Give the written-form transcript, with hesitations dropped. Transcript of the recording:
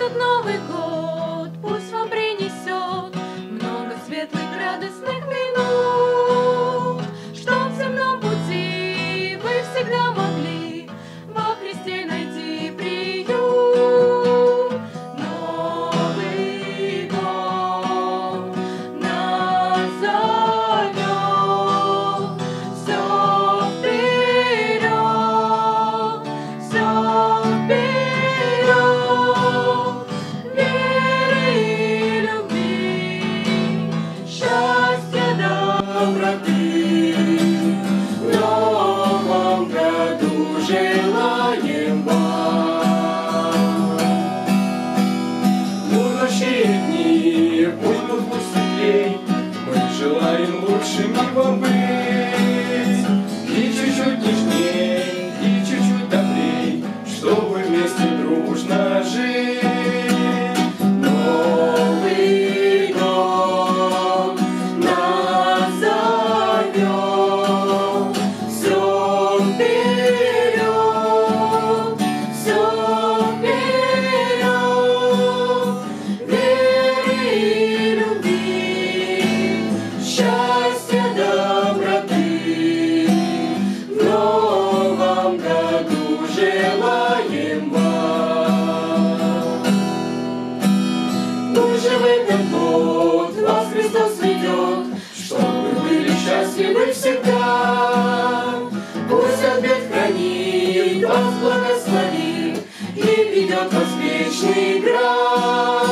Этот Новый год пусть вам принесет много светлых, радостных минут, чтоб в земном пути вы всегда могли во Христе найти приют. Новый год нас зовет, все вперед, все вперед, веры и любви, счастья, доброты. В новом году желаем вам. Будущие дни будут светлей, мы желаем лучшими вам быть. И чуть-чуть нежней, и чуть-чуть добрей, чтобы вместе дружно жить. Новый год нас зовет, все вперед, все вперед, веры и любви, счастья, доброты. В новом году желаем вам. Пусть же в этот год вас Христос ведет, чтобы были счастливы всегда. Пусть от бед хранит, вас благословит и ведет вас в вечный град.